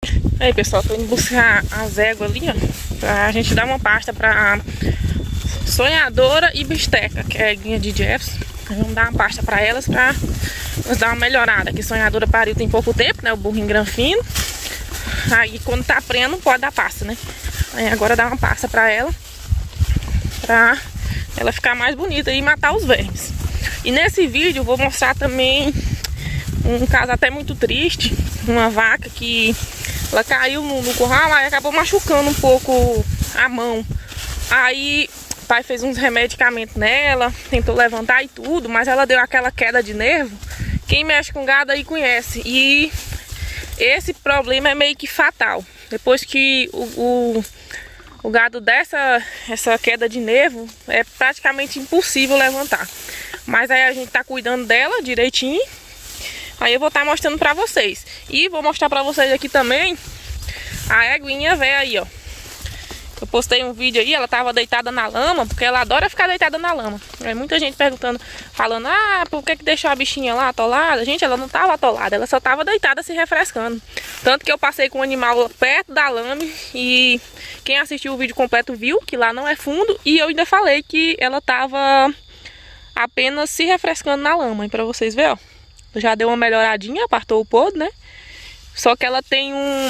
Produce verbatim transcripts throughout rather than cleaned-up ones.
Aí, pessoal, tô indo buscar as éguas ali, ó, pra gente dar uma pasta pra Sonhadora e Bisteca, que é a eguinha de Jefferson. Vamos dar uma pasta pra elas pra nos dar uma melhorada. Que Sonhadora pariu tem pouco tempo, né? O burrinho granfino. Aí quando tá prenha não pode dar pasta, né? Aí agora dá uma pasta pra ela, pra ela ficar mais bonita e matar os vermes. E nesse vídeo eu vou mostrar também um caso até muito triste. Uma vaca que ela caiu no, no curral e acabou machucando um pouco a mão. Aí o pai fez uns remedicamentos nela, tentou levantar e tudo, mas ela deu aquela queda de nervo. Quem mexe com gado aí conhece. E esse problema é meio que fatal. Depois que o, o, o gado dessa essa queda de nervo, é praticamente impossível levantar. Mas aí a gente tá cuidando dela direitinho. Aí eu vou estar tá mostrando pra vocês. E vou mostrar pra vocês aqui também a eguinha velha aí, ó. Eu postei um vídeo aí, ela tava deitada na lama, porque ela adora ficar deitada na lama. Aí muita gente perguntando, falando, ah, por que que deixou a bichinha lá atolada? Gente, ela não tava atolada, ela só tava deitada se refrescando. Tanto que eu passei com o animal perto da lama e quem assistiu o vídeo completo viu que lá não é fundo. E eu ainda falei que ela tava apenas se refrescando na lama. E pra vocês verem, ó, já deu uma melhoradinha, apartou o podre, né? Só que ela tem um...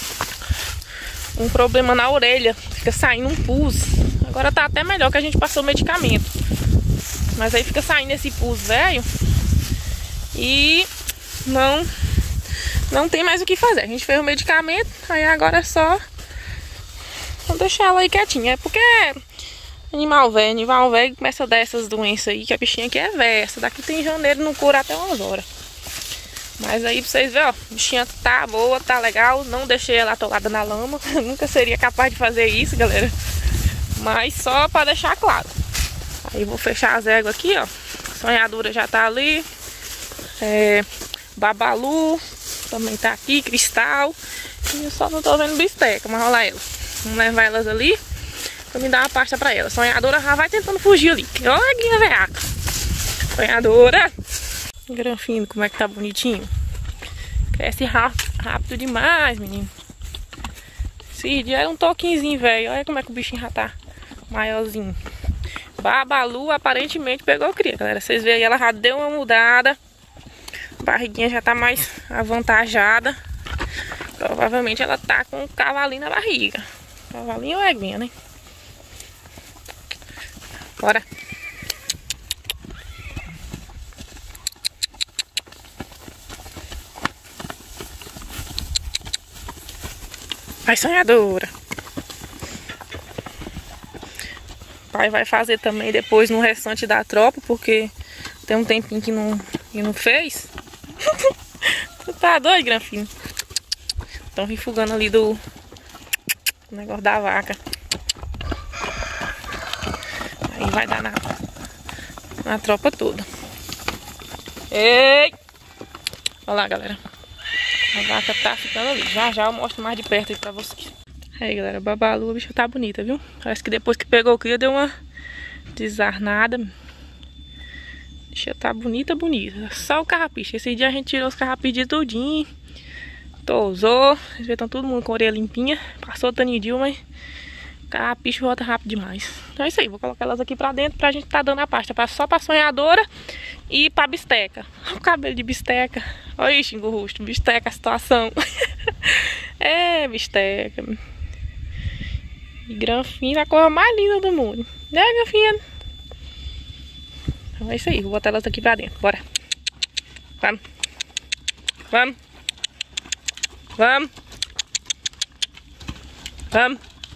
um problema na orelha, fica saindo um pus. Agora tá até melhor que a gente passou o medicamento, mas aí fica saindo esse pus velho e não não tem mais o que fazer. A gente fez o medicamento, aí agora é só vou deixar ela aí quietinha. É porque animal velho, animal velho começa a dar essas doenças aí, que a bichinha aqui é velha. Essa daqui tem janeiro, não cura até umas horas. Mas aí pra vocês verem, ó, a bichinha tá boa, tá legal. Não deixei ela atolada na lama. Nunca seria capaz de fazer isso, galera. Mas só pra deixar claro. Aí vou fechar as éguas aqui, ó. Sonhadora já tá ali. É, Babalu também tá aqui, Cristal. E eu só não tô vendo Bisteca, mas olha lá ela. Vamos levar elas ali pra me dar uma pasta pra elas. Sonhadora já vai tentando fugir ali. Olha a guinha veaca. Sonhadora. Granfino, como é que tá bonitinho. Cresce rápido demais, menino. Esse dia era um toquinzinho, velho. Olha como é que o bichinho já tá maiorzinho. Babalu aparentemente pegou cria, galera. Vocês veem aí, ela já deu uma mudada. A barriguinha já tá mais avantajada. Provavelmente ela tá com um cavalinho na barriga. Cavalinho ou eguinha, né? Bora. Vai, Sonhadora. O pai vai fazer também depois no restante da tropa, porque tem um tempinho que não, que não fez. Tu tá doido, Granfino? Estão refugando ali do negócio da vaca. Aí vai dar na, na tropa toda. Ei! Olha lá, galera. A vaca tá ficando ali. Já já eu mostro mais de perto aí pra vocês. Aí, galera, a Babalu, a bicha tá bonita, viu? Parece que depois que pegou o cria deu uma desarnada. A bicha tá bonita, bonita. Só o carrapicho. Esse dia a gente tirou os carrapichos de tudinho. Tosou. Vocês estão todo mundo com a orelha limpinha. Passou o tanidil, mas o carrapicho volta rápido demais. Então é isso aí. Vou colocar elas aqui pra dentro pra gente tá dando a pasta. Só pra Sonhadora e pra Bisteca. Olha o cabelo de Bisteca. Olha aí, xingo o rosto. Bisteca, a situação. É, Bisteca. E Granfino, a cor mais linda do mundo. Né, Granfino? Então é isso aí. Vou botar elas aqui pra dentro. Bora. Vamos. Vamos. Vamos. Vamos.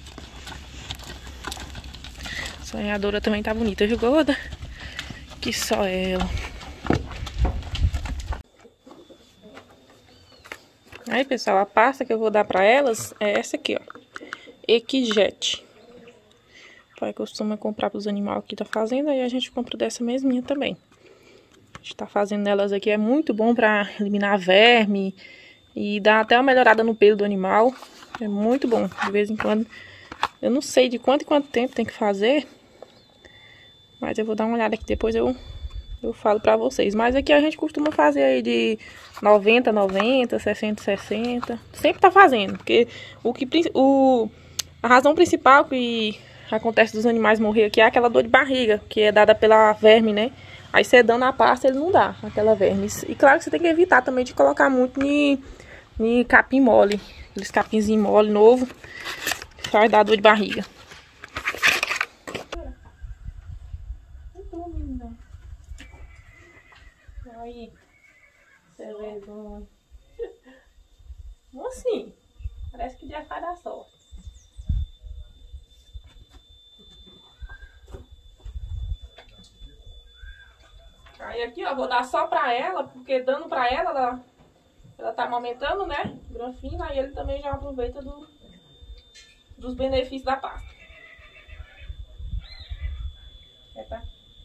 Sonhadora também tá bonita, viu, gorda? Que só ela. Aí, pessoal, a pasta que eu vou dar pra elas é essa aqui, ó. Equijet. O pai costuma comprar pros animais aqui da fazenda e a gente compra dessa mesminha também. A gente tá fazendo elas aqui, é muito bom pra eliminar verme e dar até uma melhorada no pelo do animal. É muito bom, de vez em quando. Eu não sei de quanto em quanto tempo tem que fazer, mas eu vou dar uma olhada aqui, depois eu, eu falo pra vocês. Mas aqui a gente costuma fazer aí de noventa, noventa, sessenta, sessenta. Sempre tá fazendo. Porque o que, o, a razão principal que acontece dos animais morrer aqui é aquela dor de barriga, que é dada pela verme, né? Aí você dando a pasta, ele não dá aquela verme. E claro que você tem que evitar também de colocar muito em, em capim mole. Aqueles capinzinhos mole, novo. Vai dar dor de barriga. Aí, você vergonha. Como assim? Parece que já vai dar sorte. Aí aqui, ó, vou dar só pra ela, porque dando pra ela, ela, ela tá amamentando, né? Granfino, aí ele também já aproveita do, dos benefícios da pasta. É, tá?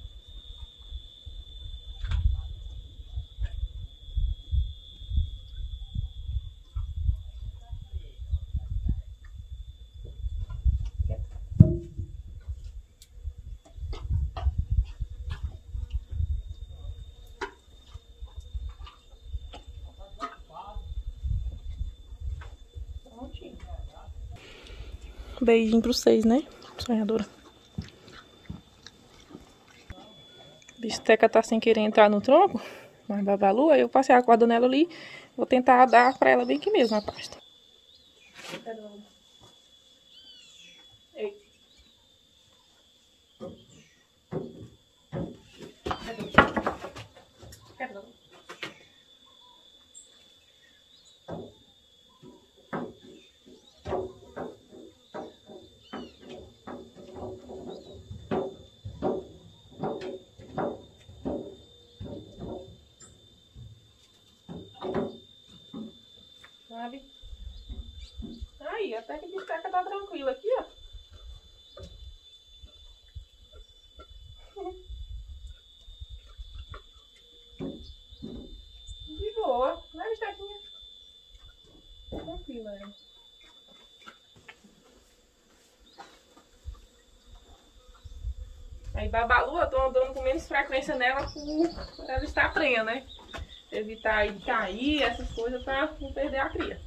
Beijinho pra vocês, né? Sonhadora. Bisteca tá sem querer entrar no tronco, mas Babalu, aí eu passei a corda nela ali. Vou tentar dar pra ela bem aqui mesmo a pasta. Ei. Sabe? Aí, até que a bisteca tá tranquila aqui, ó. De boa, né, bistequinha? Tranquila, né? Aí Babalu, eu tô andando com menos frequência nela por ela estar prenha, né? Evitar aí de cair, essas coisas, pra não perder a cria.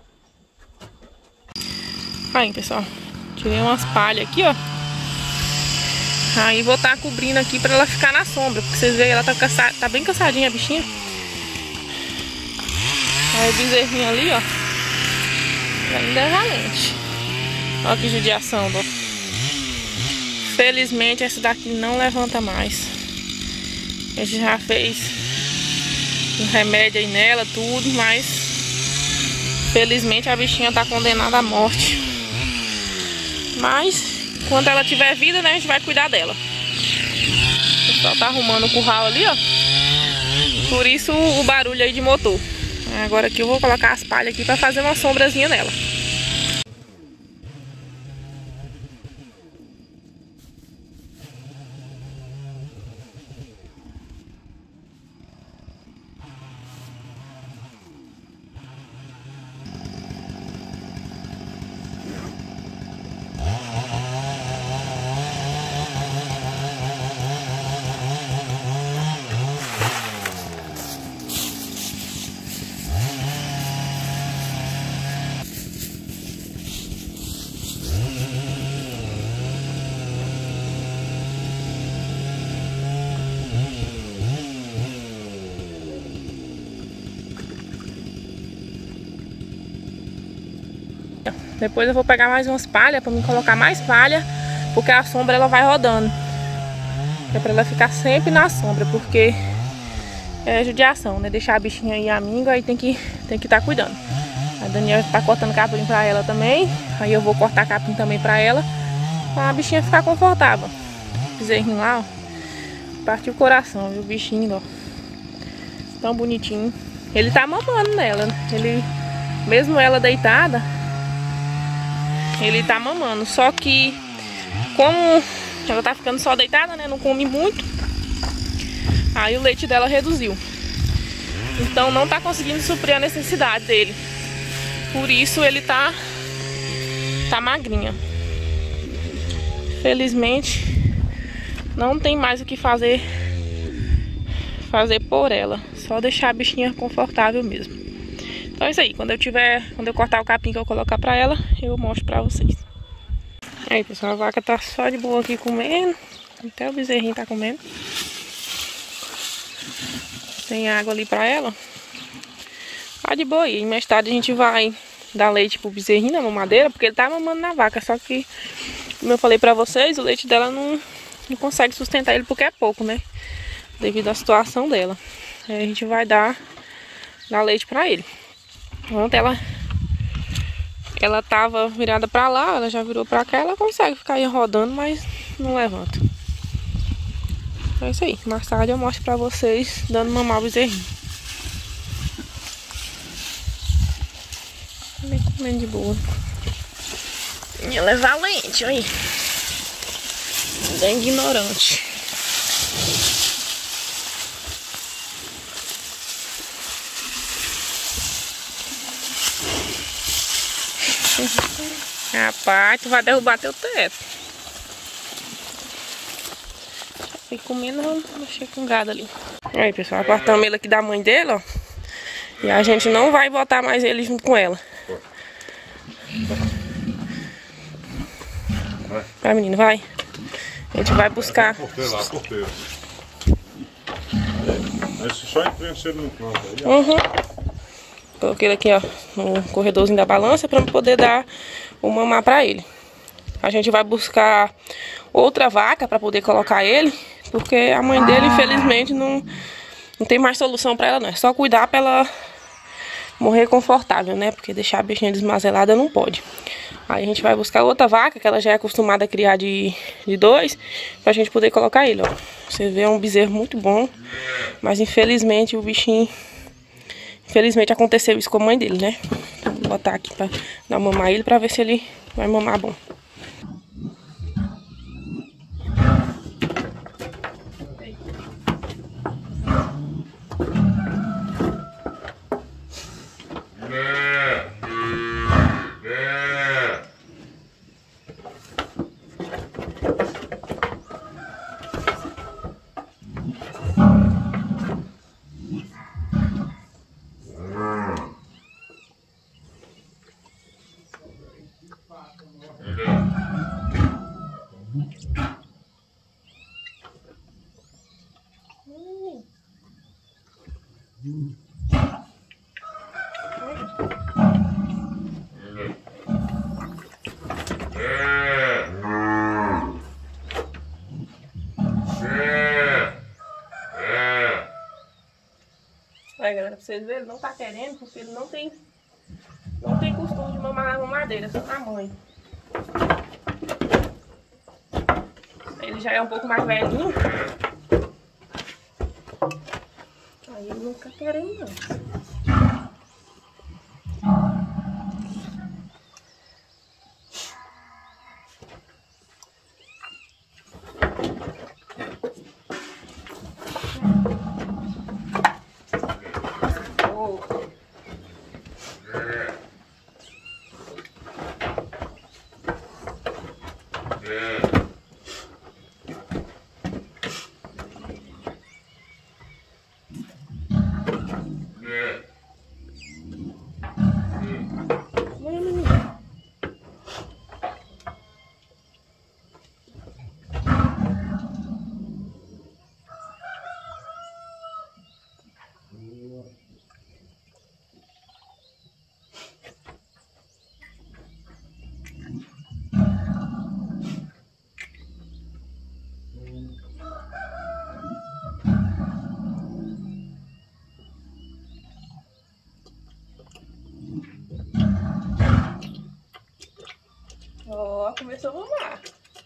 Aí, pessoal, tirei umas palhas aqui, ó. Aí vou estar tá cobrindo aqui pra ela ficar na sombra, porque vocês veem, ela tá, cansa... tá bem cansadinha a bichinha. Aí o bezerrinho ali, ó, ainda é valente. Olha que judiação, ó. Felizmente essa daqui não levanta mais. A gente já fez um remédio aí nela, tudo, mas felizmente a bichinha tá condenada à morte. Mas quando ela tiver vida, né, a gente vai cuidar dela. O pessoal tá arrumando o curral ali, ó. Por isso o barulho aí de motor. Agora aqui eu vou colocar as palhas aqui pra fazer uma sombrazinha nela. Depois eu vou pegar mais umas palhas pra me colocar mais palha, porque a sombra ela vai rodando. É pra ela ficar sempre na sombra, porque é judiação, né? Deixar a bichinha aí amiga, aí tem que tem que estar tá cuidando. A Daniela tá cortando capim pra ela também, aí eu vou cortar capim também pra ela, pra a bichinha ficar confortável. O bezerrinho lá, ó, partiu o coração, viu? O bichinho, ó, tão bonitinho. Ele tá mamando nela, ele, mesmo ela deitada, ele tá mamando, só que como ela tá ficando só deitada, né, não come muito, aí o leite dela reduziu. Então não tá conseguindo suprir a necessidade dele. Por isso ele tá tá magrinha. Felizmente não tem mais o que fazer fazer por ela. Só deixar a bichinha confortável mesmo. Então é isso aí. Quando eu tiver, quando eu cortar o capim que eu colocar pra ela, eu mostro pra vocês. Aí, pessoal, a vaca tá só de boa aqui comendo. Até o bezerrinho tá comendo. Tem água ali pra ela. Tá de boa aí. E mais tarde a gente vai dar leite pro bezerrinho na mamadeira, porque ele tá mamando na vaca. Só que, como eu falei pra vocês, o leite dela não, não consegue sustentar ele porque é pouco, né? Devido à situação dela. Aí a gente vai dar, dar leite pra ele. Ontem ela, ela tava virada pra lá, ela já virou pra cá. Ela consegue ficar aí rodando, mas não levanta. É isso aí. Mais tarde eu mostro pra vocês dando mamar o bezerrinho. Vem comendo de boa. Ela é valente, olha aí. Bem ignorante. Rapaz, tu vai derrubar teu teto. Fui comendo, vamos mexer com gado ali. Aí, pessoal, apartamos ele aqui da mãe dele, ó. E a gente não vai botar mais ele junto com ela. Vai, menino, vai. A gente vai buscar. Cortei lá, cortei. Esse só preencher no canto aí, ó. Uhum. Coloquei ele aqui, ó, no corredorzinho da balança pra poder dar o mamar pra ele. A gente vai buscar outra vaca pra poder colocar ele, porque a mãe dele, infelizmente, não, não tem mais solução pra ela, não. É só cuidar pra ela morrer confortável, né? Porque deixar a bichinha desmazelada não pode. Aí a gente vai buscar outra vaca, que ela já é acostumada a criar de, de dois, pra gente poder colocar ele, ó. Você vê, é um bezerro muito bom, mas infelizmente o bichinho... Infelizmente aconteceu isso com a mãe dele, né? Então, vou botar aqui pra dar mamar ele, pra ver se ele vai mamar bom. Aí, galera, pra vocês verem, ele não tá querendo, porque ele não tem não tem costume de mamar na mamadeira, só na mãe. Ele já é um pouco mais velhinho. Aí ele não tá querendo, não. Ó, oh, começou a mamar.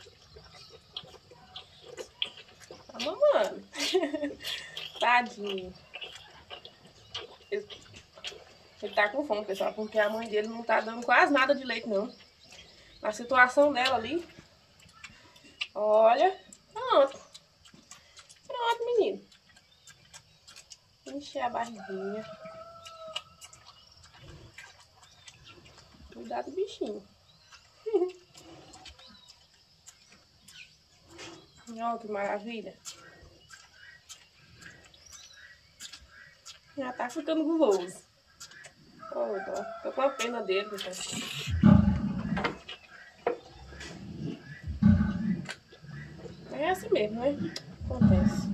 Tá mamando. Tadinho. Ele, ele tá com fome, pessoal, porque a mãe dele não tá dando quase nada de leite, não. A situação dela ali. Olha. Pronto. Pronto, menino. Encher a barriguinha. Cuidar do bichinho. Olha que maravilha. Já tá ficando guloso. Oh, tô, tô com a pena dele, pessoal. É assim mesmo, né? Acontece.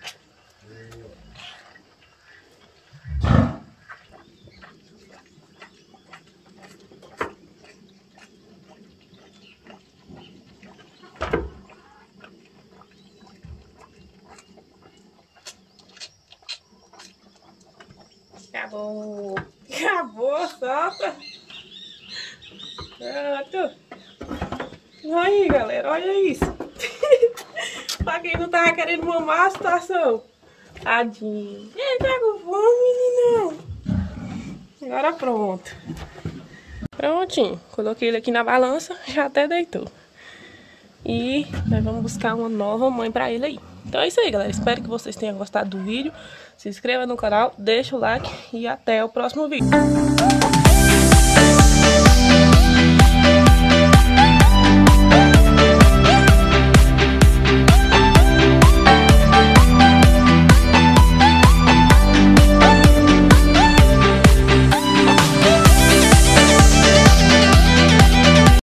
Acabou. Acabou, solta. Pronto. Aí, galera, olha isso. Pra quem não tava querendo mamar a situação. Tadinho. Ele tá com fome, meninão. Agora pronto. Prontinho. Coloquei ele aqui na balança, já até deitou. E nós vamos buscar uma nova mãe pra ele aí. Então é isso aí, galera. Espero que vocês tenham gostado do vídeo. Se inscreva no canal, deixa o like e até o próximo vídeo.